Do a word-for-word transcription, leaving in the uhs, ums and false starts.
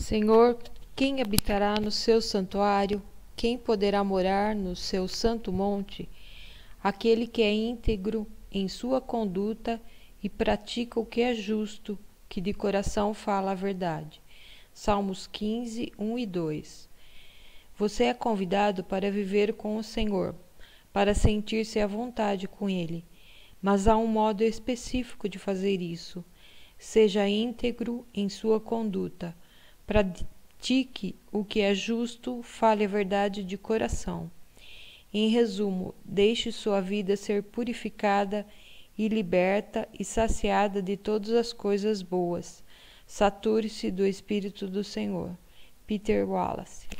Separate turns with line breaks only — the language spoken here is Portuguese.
Senhor, quem habitará no seu santuário? Quem poderá morar no seu santo monte? Aquele que é íntegro em sua conduta e pratica o que é justo, que de coração fala a verdade. Salmos quinze, um e dois. Você é convidado para viver com o Senhor, para sentir-se à vontade com Ele. Mas há um modo específico de fazer isso. Seja íntegro em sua conduta. Pratique o que é justo, fale a verdade de coração. Em resumo, deixe sua vida ser purificada e liberta e saciada de todas as coisas boas. Sature-se do Espírito do Senhor. Peter Wallace.